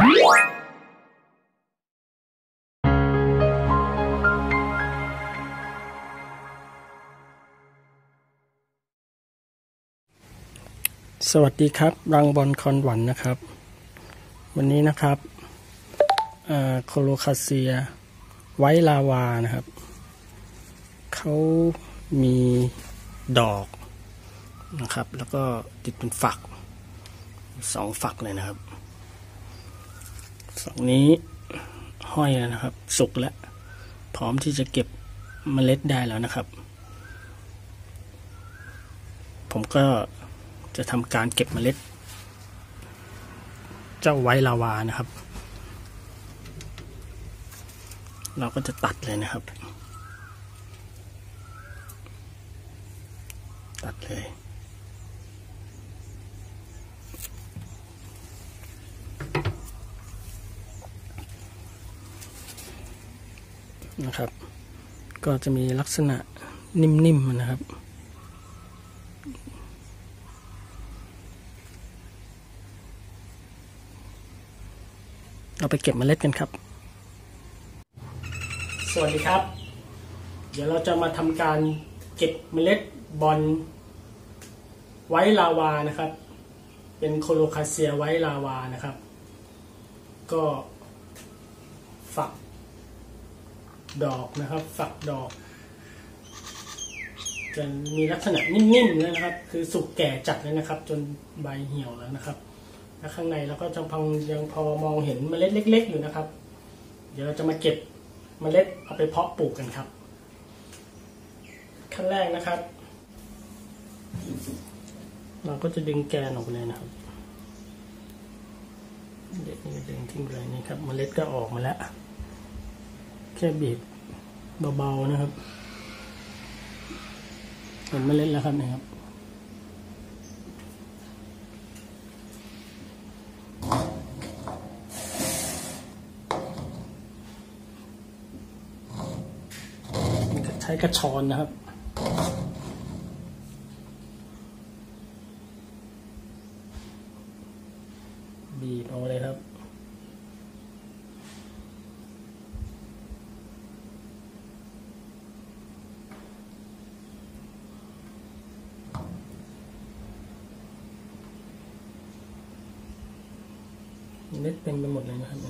สวัสดีครับรังบอลคอนหวันนะครับวันนี้นะครับโคโลคาเซียไวท์ลาวานะครับเขามีดอกนะครับแล้วก็ติดเป็นฝัก2 ฝักเลยนะครับฝักนี้ห้อยแล้วนะครับสุกแล้วพร้อมที่จะเก็บเมล็ดได้แล้วนะครับผมก็จะทำการเก็บเมล็ดเจ้าไวท์ลาวานะครับเราก็จะตัดเลยนะครับตัดเลยนะครับก็จะมีลักษณะนิ่มๆนะครับเราไปเก็บเมล็ดกันครับสวัสดีครับเดี๋ยวเราจะมาทำการเก็บเมล็ดบอลไวท์ลาวานะครับเป็นโคโลคาเซียไวท์ลาวานะครับก็ฝักดอกนะครับฝักดอกจะมีลักษณะนิ่มๆนะครับคือสุกแก่จัดเลยนะครับจนใบเหี่ยวแล้วนะครับและข้างในเราก็ยังพอมองเห็นเมล็ดเล็กๆอยู่นะครับเดี๋ยวเราจะมาเก็บเมล็ดเอาไปเพาะปลูกกันครับขั้นแรกนะครับเราก็จะดึงแกนออกไปเลยนะครับเด็กนี่ดึงทิ้งเลยนี่ครับเมล็ดก็ออกมาแล้วแค่บีบเบาๆนะครับเห็นเมล็ดแล้วครับนะครับใช้กระชอนนะครับบีบเอาเลยครับเม็ดเต็มไปหมดเลยนะครับ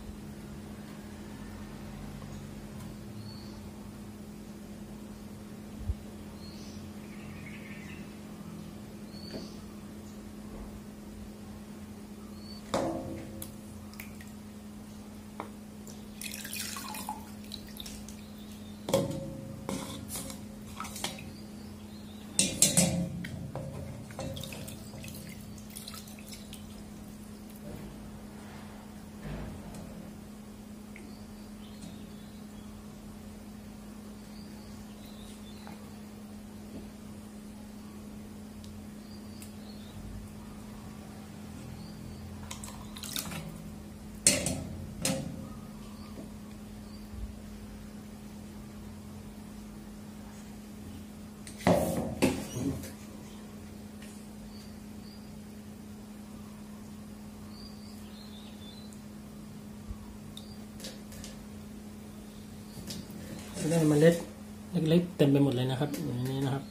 ได้เมล็ดเล็กๆเต็มไปหมดเลยนะครับอย่างนี้นะครับ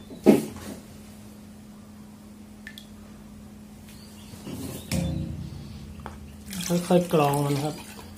ค่อยๆกรองมันครับ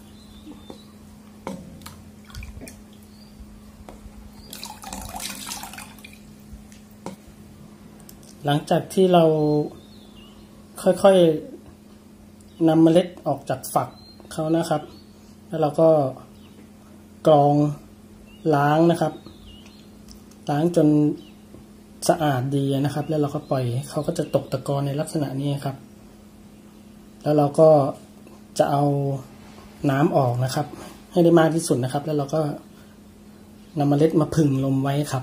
หลังจากที่เราค่อยๆนำเมล็ดออกจากฝักเขานะครับแล้วเราก็กรองล้างนะครับล้างจนสะอาดดีนะครับแล้วเราก็ปล่อยเขาก็จะตกตะกอนในลักษณะนี้ครับแล้วเราก็จะเอาน้ำออกนะครับให้ได้มากที่สุดนะครับแล้วเราก็นำเมล็ดมาผึ่งลมไว้ครับ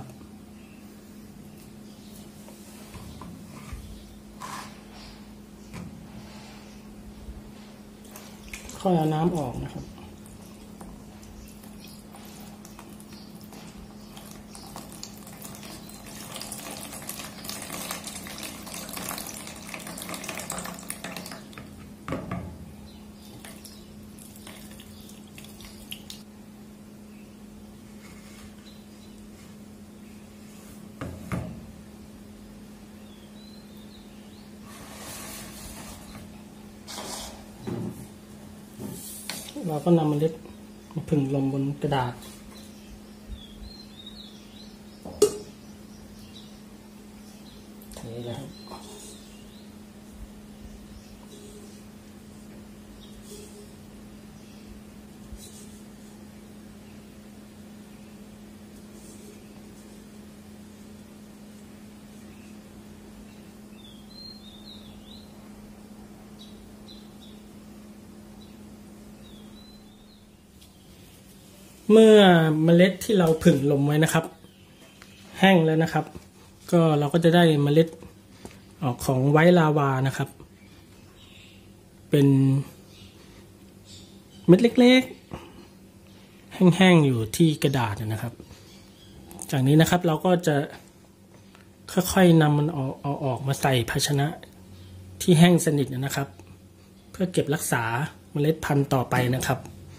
ค่อยเอาน้ำออกนะครับเราก็นำเมล็ดมาผึ่งลมบนกระดาษเทเลยครับเมื่อเมล็ดที่เราผึ่งลมไว้นะครับแห้งแล้วนะครับก็เราก็จะได้เมล็ดออกของไวท์ลาวานะครับเป็นเม็ดเล็กๆแห้งๆอยู่ที่กระดาษนะครับจากนี้นะครับเราก็จะค่อยๆนำมันเอาออกมาใส่ภาชนะที่แห้งสนิทนะครับเพื่อเก็บรักษาเมล็ดพันธุ์ต่อไปนะครับ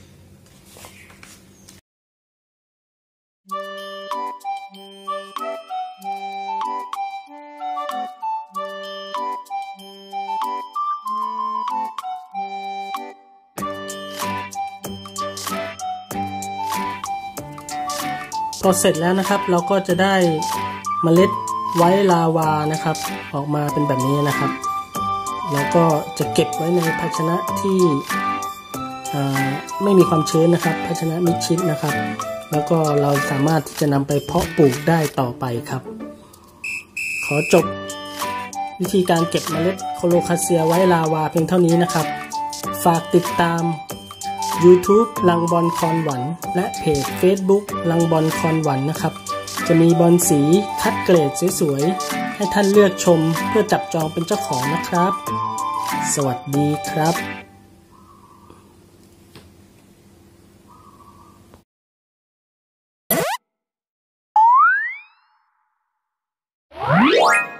พอเสร็จแล้วนะครับเราก็จะได้เมล็ดไวท์ลาวานะครับออกมาเป็นแบบนี้นะครับแล้วก็จะเก็บไว้ในภาชนะที่ไม่มีความชื้นนะครับภาชนะมิดชิดนะครับแล้วก็เราสามารถที่จะนำไปเพาะปลูกได้ต่อไปครับขอจบวิธีการเก็บเมล็ดโคโลคาเซียไวท์ลาวาเพียงเท่านี้นะครับฝากติดตามYouTube ลังบอลคอนหวันและเพจ Facebook ลังบอลคอนหวันนะครับจะมีบอลสีคัดเกรดสวยๆให้ท่านเลือกชมเพื่อจับจองเป็นเจ้าของนะครับสวัสดีครับ